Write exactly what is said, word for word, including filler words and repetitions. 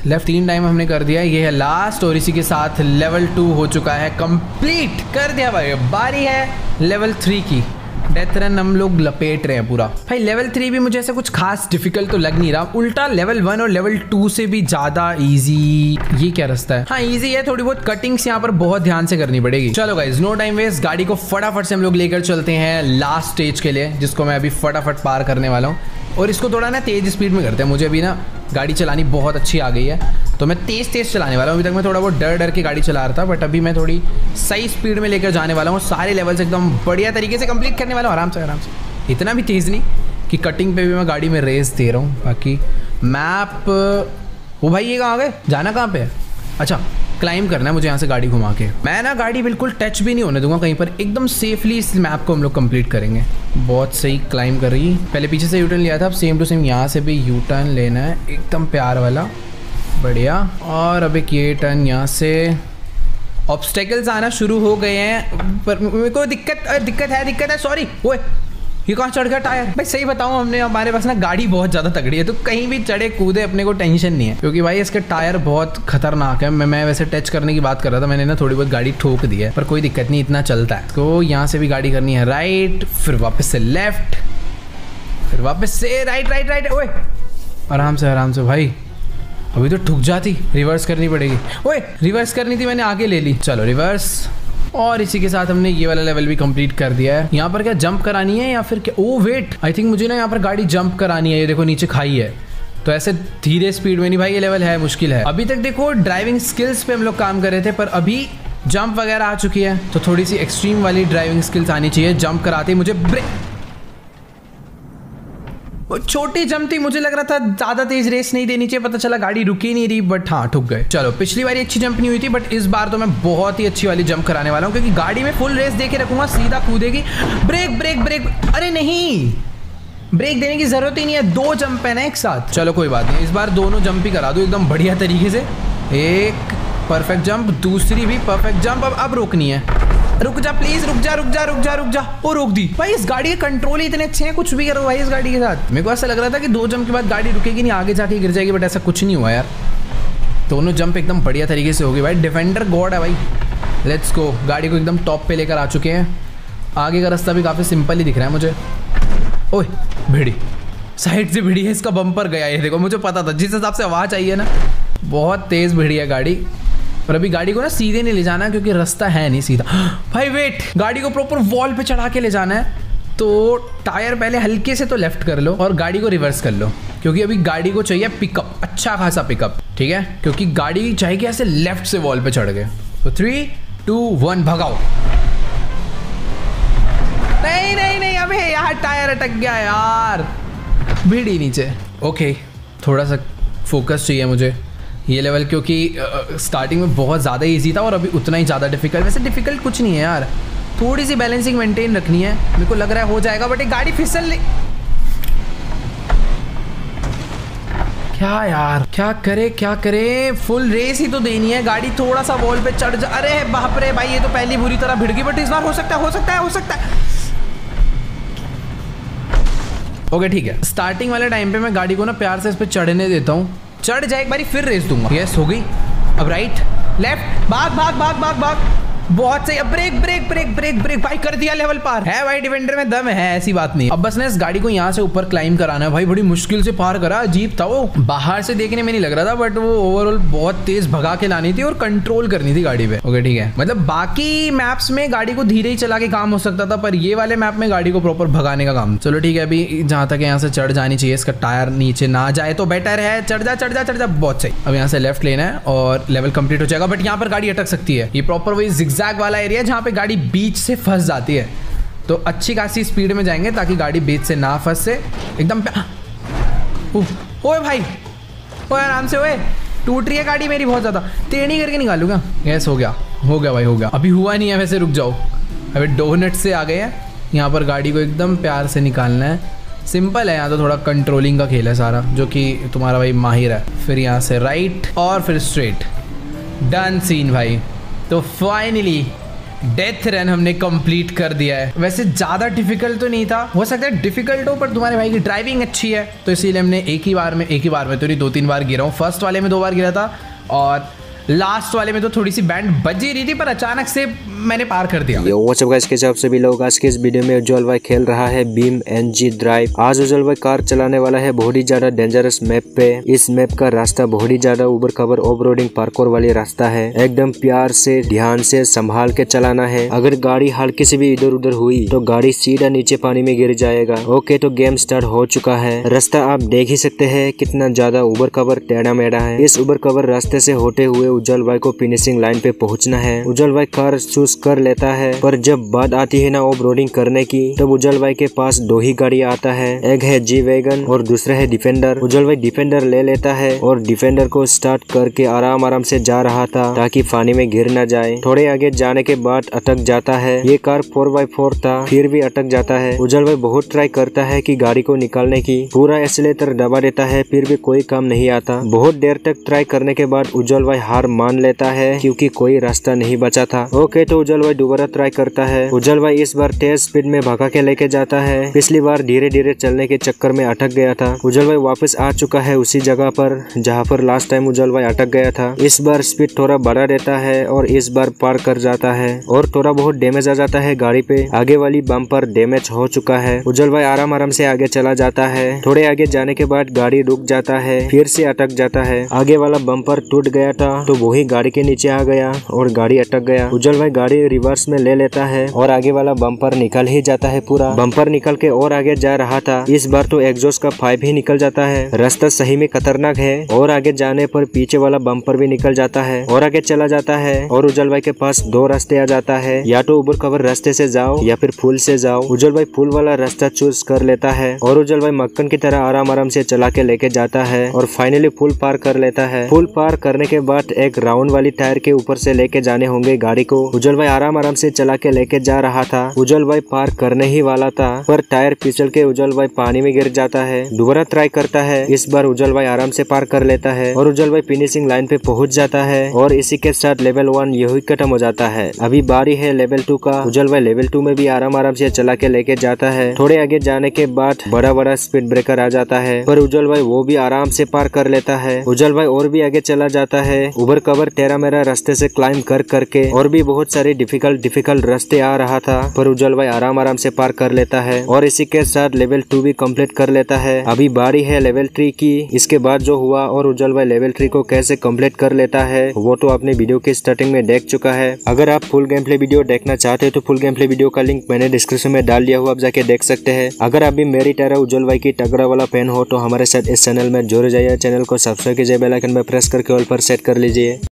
Left तीन time हमने कर दिया है, ये है लास्ट और इसी के साथ लेवल टू हो चुका है कंप्लीट कर दिया भाई। बारी है लेवल थ्री की। डेथ रन हम लोग लपेट रहे हैं पूरा भाई। लेवल थ्री भी मुझे ऐसा कुछ खास डिफिकल्ट तो लग नहीं रहा, उल्टा लेवल वन और लेवल टू से भी ज्यादा इजी। ये क्या रास्ता है? हाँ इजी है, थोड़ी बहुत कटिंग्स यहाँ पर बहुत ध्यान से करनी पड़ेगी। चलो गाइस नो टाइम वेस्ट, गाड़ी को फटाफट से हम लोग लेकर चलते हैं लास्ट स्टेज के लिए, जिसको मैं अभी फटाफट पार करने वाला हूँ। और इसको थोड़ा ना तेज स्पीड में करते हैं, मुझे अभी ना गाड़ी चलानी बहुत अच्छी आ गई है तो मैं तेज तेज चलाने वाला हूँ। अभी तक मैं थोड़ा बहुत डर डर के गाड़ी चला रहा था, बट अभी मैं थोड़ी सही स्पीड में लेकर जाने वाला हूँ। सारे लेवल्स एकदम बढ़िया तरीके से कंप्लीट करने वाला हूँ, आराम से आराम से। इतना भी तेज़ नहीं कि कटिंग पे भी मैं गाड़ी में रेस दे रहा हूँ। बाकी मैप, वो भाई ये कहाँ गए, जाना कहाँ पे है? अच्छा क्लाइम करना है मुझे यहाँ से गाड़ी घुमा के। मैं ना गाड़ी बिल्कुल टच भी नहीं होने दूंगा कहीं पर, एकदम सेफली इस मैप को हम लोग कंप्लीट करेंगे। बहुत सही क्लाइम कर रही। पहले पीछे से यू टर्न लिया था, अब सेम टू सेम यहाँ से भी यू टर्न लेना है, एकदम प्यार वाला, बढ़िया। और अब एक ये टर्न यहाँ से। ऑब्स्टेकल्स आना शुरू हो गए हैं पर मेरे को दिक्कत दिक्कत है दिक्कत है सॉरी। ओए ये कहाँ चढ़ गया टायर? भाई सही बताऊँ, हमने हमारे पास ना गाड़ी बहुत ज़्यादा तगड़ी है तो कहीं भी चढ़े कूदे अपने को टेंशन नहीं है, क्योंकि भाई इसके टायर बहुत खतरनाक है। मैं मैं वैसे टच करने की बात कर रहा था, मैंने ना थोड़ी बहुत गाड़ी ठोक दी है, पर कोई दिक्कत नहीं, इतना चलता है। तो यहाँ से भी गाड़ी करनी है राइट, फिर वापस से लेफ्ट, फिर वापस से राइट राइट राइट। ओए आराम से आराम से भाई, अभी तो ठुक जाती, रिवर्स करनी पड़ेगी। ओए रिवर्स करनी थी, मैंने आगे ले ली। चलो रिवर्स। और इसी के साथ हमने ये वाला लेवल भी कंप्लीट कर दिया है। यहाँ पर क्या जंप करानी है या फिर क्या? ओ वेट, आई थिंक मुझे ना यहाँ पर गाड़ी जंप करानी है। ये देखो नीचे खाई है, तो ऐसे धीरे स्पीड में नहीं भाई, ये लेवल है मुश्किल है। अभी तक देखो ड्राइविंग स्किल्स पे हम लोग काम कर रहे थे, पर अभी जंप वगैरह आ चुकी है तो थोड़ी सी एक्सट्रीम वाली ड्राइविंग स्किल्स आनी चाहिए। जंप कराते मुझे ब्रेक, छोटी जंप थी, मुझे लग रहा था ज्यादा तेज रेस नहीं देनी चाहिए, पता चला गाड़ी रुकी नहीं रही, बट हाँ ठुक गए। चलो पिछली बार अच्छी जंप नहीं हुई थी, बट इस बार तो मैं बहुत ही अच्छी वाली जंप कराने वाला हूँ, क्योंकि गाड़ी में फुल रेस दे के रखूंगा, सीधा कूदेगी। ब्रेक ब्रेक ब्रेक, अरे नहीं ब्रेक देने की जरूरत ही नहीं है, दो जंप है ना एक साथ। चलो कोई बात नहीं, इस बार दोनों जंप ही करा दो एकदम बढ़िया तरीके से। एक परफेक्ट जंप, दूसरी भी परफेक्ट जंप। अब अब रोकनी है, रुक जा प्लीज, रुक जा रुक जा रुक जा रुक जा। ओ रोक दी भाई, इस गाड़ी के कंट्रोल ही इतने अच्छे हैं, कुछ भी करो भाई इस गाड़ी के साथ। मेरे को ऐसा लग रहा था कि दो जंप के बाद गाड़ी रुकेगी नहीं, आगे जाके गिर जाएगी, बट ऐसा कुछ नहीं हुआ यार। दोनों जंप एकदम बढ़िया तरीके से होगी भाई। डिफेंडर गॉड है भाई। लेट्स गो, गाड़ी को एकदम टॉप पे लेकर आ चुके हैं। आगे का रास्ता भी काफी सिंपल ही दिख रहा है मुझे। ओए भिड़ी, साइड से भिड़ी है, इसका बम्पर गया, ये देखो मुझे पता था, जिस हिसाब से आवाज आई है ना, बहुत तेज भिड़ी है गाड़ी। पर अभी गाड़ी को ना सीधे नहीं ले जाना, क्योंकि रास्ता है नहीं सीधा। भाई वेट, गाड़ी को प्रॉपर वॉल पे चढ़ा के ले जाना है, तो टायर पहले हल्के से तो लेफ्ट कर लो और गाड़ी को रिवर्स कर लो, क्योंकि अभी गाड़ी को चाहिए पिकअप, अच्छा खासा पिकअप, ठीक है, क्योंकि गाड़ी चाहिए ऐसे लेफ्ट से वॉल पे चढ़ गए। तो थ्री टू वन भगाओ। नहीं नहीं नहीं, अबे यार टायर अटक गया यार, भिड़ी नीचे। ओके थोड़ा सा फोकस चाहिए मुझे ये लेवल, क्योंकि स्टार्टिंग में बहुत ज़्यादा इजी था और अभी उतना ही ज़्यादा डिफिकल्ट। वैसे डिफिकल्ट कुछ नहीं है यार, थोड़ी सी बैलेंसिंग मेंटेन रखनी है, मेरे को लग रहा है हो जाएगा, बट एक गाड़ी फिसल ले। क्या यार, क्या करे क्या करे, फुल रेस ही तो देनी है, गाड़ी थोड़ा सा वॉल पे चढ़ जा। अरे बाप रे भाई, ये तो पहली बुरी तरह भिड़ गई, बट इस बार हो सकता है हो सकता है हो सकता है। ओके ठीक है, स्टार्टिंग वाले टाइम पे मैं गाड़ी को ना प्यार से इस पे चढ़ने देता हूँ, चढ़ जाए एक बारी फिर रेस दूंगा। यस हो गई। अब राइट लेफ्ट, भाग भाग भाग भाग भाग, बहुत सही। अब brake brake brake brake brake, भाई कर दिया लेवल पार। है भाई डिफेंडर में दम है, ऐसी बात नहीं। अब बस ना इस गाड़ी को यहाँ से ऊपर क्लाइम कराना है भाई, बड़ी मुश्किल से पार करा, अजीब था वो, बाहर से देखने में नहीं लग रहा था, बट वो ओवरऑल बहुत तेज भगा के लानी थी और कंट्रोल करनी थी गाड़ी पे। ओके ठीक है, मतलब बाकी मैप्स में गाड़ी को धीरे ही चला के काम हो सकता था, पर ये वाले मैप में गाड़ी को प्रॉपर भगाने का काम। चलो ठीक है, अभी जहाँ तक यहाँ से चढ़ जानी चाहिए, इसका टायर नीचे ना जाए तो बेटर है। चढ़ जा चढ़ जा चढ़ जा, बहुत सही। अब यहाँ से लेफ्ट लेना है और लेवल कंप्लीट हो जाएगा, बट यहाँ पर गाड़ी अटक सकती है। ये प्रॉपर वही जिगजैग वाला एरिया जहाँ पे गाड़ी बीच से फंस जाती है, तो अच्छी खासी स्पीड में जाएंगे ताकि गाड़ी बीच से ना फंसे एकदम। ओए भाई, ओए आराम से, ओए टूट रही है गाड़ी मेरी बहुत ज्यादा, टेढ़ी करके निकालूंगा। यस हो गया हो गया भाई हो गया। अभी हुआ नहीं है वैसे, रुक जाओ, अभी डोनट से आ गए हैं। यहाँ पर गाड़ी को एकदम प्यार से निकालना है, सिंपल है, यहाँ तो थोड़ा कंट्रोलिंग का खेल है सारा, जो कि तुम्हारा भाई माहिर है। फिर यहाँ से राइट और फिर स्ट्रेट, डन सीन भाई। तो फाइनली डेथ रन हमने कंप्लीट कर दिया है। वैसे ज़्यादा डिफिकल्ट तो नहीं था, हो सकता है डिफिकल्ट हो, पर तुम्हारे भाई की ड्राइविंग अच्छी है तो इसीलिए हमने एक ही बार में एक ही बार में तो नहीं दो तीन बार गिरा हूँ। फर्स्ट वाले में दो बार गिरा था और लास्ट वाले में तो थोड़ी सी बैंड बज ही रही थी, पर अचानक से मैंने पार कर दिया। यो व्हाट्सअप गाइस, कैसे आप सभी लोग। आज के इस वीडियो में उज्जवल भाई खेल रहा है बीम एनजी ड्राइव। आज उज्जवल भाई कार चलाने वाला है बहुत ही ज्यादा डेंजरस मैप पे। इस मैप का रास्ता बहुत ही ज्यादा ऊबर खबर ऑफ रोडिंग पार्कोर वाली रास्ता है। एकदम प्यार से ध्यान से संभाल के चलाना है। अगर गाड़ी हल्की से भी इधर उधर हुई तो गाड़ी सीधा नीचे पानी में गिर जाएगा। ओके, तो गेम स्टार्ट हो चुका है। रास्ता आप देख ही सकते हैं कितना ज्यादा ऊबर खबर टेढ़ा मेढ़ा है। इस ऊबर खबर रास्ते से होते हुए उज्जवल भाई को फिनिशिंग लाइन पे पहुंचना है। उज्जवल भाई कार चूज कर लेता है, पर जब बात आती है ना ऑफ रोडिंग करने की, तब उज्जवल भाई के पास दो ही गाड़ी आता है। एक है जी वैगन और दूसरा है डिफेंडर। उज्जवल भाई डिफेंडर ले लेता है और डिफेंडर को स्टार्ट करके आराम आराम से जा रहा था ताकि पानी में गिर न जाए। थोड़े आगे जाने के बाद अटक जाता है। ये कार फोर बाई फोर था, फिर भी अटक जाता है। उज्जवल भाई बहुत ट्राई करता है कि गाड़ी को निकालने की, पूरा एक्सीलेटर दबा देता है, फिर भी कोई काम नहीं आता। बहुत देर तक ट्राई करने के बाद उज्जवल भाई हार मान लेता है क्योंकि कोई रास्ता नहीं बचा था। ओके, तो उज्जवल भाई दोबारा ट्राई करता है। उज्जवल भाई इस बार तेज स्पीड में भगा के लेके जाता है। पिछली बार धीरे धीरे चलने के चक्कर में अटक गया था। उज्जवल भाई वापस आ चुका है उसी जगह पर जहाँ पर लास्ट टाइम उज्जवल भाई अटक गया था। इस बार स्पीड थोड़ा बढ़ा देता है और इस बार पार कर जाता है और थोड़ा बहुत डैमेज आ जाता है गाड़ी पे। आगे वाली बम्पर डैमेज हो चुका है। उज्जवल भाई आराम आराम से आगे चला जाता है। थोड़े आगे जाने के बाद गाड़ी रुक जाता है, फिर से अटक जाता है। आगे वाला बम्पर टूट गया था तो वही गाड़ी के नीचे आ गया और गाड़ी अटक गया। उज्जवल भाई गाड़ी रिवर्स में ले लेता है और आगे वाला बम्पर निकल ही जाता है। पूरा बम्पर निकल के और आगे जा रहा था। इस बार तो एग्जॉस्ट का पाइप ही निकल जाता है। रास्ता सही में खतरनाक है और आगे जाने पर पीछे वाला बम्पर भी निकल जाता है और आगे चला जाता है। और उज्जवल भाई के पास दो रास्ते आ जाता है, या तो ऊबर खबर रास्ते से जाओ या फिर फुल से जाओ। उज्जवल भाई फुल वाला रास्ता चूज कर लेता है और उज्जवल भाई मक्खन की तरह आराम आराम से चला के लेके जाता है और फाइनली फुल पार कर लेता है। फुल पार करने के बाद एक राउंड वाली टायर के ऊपर से लेके जाने होंगे गाड़ी को। उज्जवल भाई आराम आराम से चला के लेके जा रहा था। उज्जवल भाई पार करने ही वाला था, पर टायर फिसल के उज्जवल भाई पानी में गिर जाता है। दोबारा ट्राई करता है। इस बार उज्जवल भाई आराम से पार कर लेता है और उज्जवल भाई फिनिशिंग लाइन पे पहुंच जाता है और इसी के साथ लेवल वन यही खत्म हो जाता है। अभी बारी है लेवल टू का। उज्जवल भाई लेवल टू में भी आराम आराम से चला के लेके जाता है। थोड़े आगे जाने के बाद बड़ा बड़ा स्पीड ब्रेकर आ जाता है, पर उज्जवल भाई वो भी आराम से पार कर लेता है। उज्जवल भाई और भी आगे चला जाता है। ऊबर कवर टेढ़ा मेढ़ा रास्ते से क्लाइंब कर करके और भी बहुत सारे डिफिकल्ट डिफिकल्ट रास्ते आ रहा था, पर उज्जवल भाई आराम आराम से पार कर लेता है और इसी के साथ लेवल टू भी कंप्लीट कर लेता है। अभी बारी है लेवल थ्री की। इसके बाद जो हुआ और उज्जवल भाई लेवल थ्री को कैसे कंप्लीट कर लेता है वो तो आपने वीडियो के स्टार्टिंग में देख चुका है। अगर आप फुल गेम प्ले वीडियो देखना चाहते हैं तो फुल गेम प्ले वीडियो का लिंक मैंने डिस्क्रिप्शन में डाल दिया हुआ, आप जाके देख सकते हैं। अगर आप भी मेरी तरह उज्जवल भाई की तगड़ा वाला फैन हो तो हमारे साथ इस चैनल में जुड़ जाइए। चैनल को सब्सक्राइब कीजिए, बेल आइकन में प्रेस करके ऑल पर सेट कर लीजिए।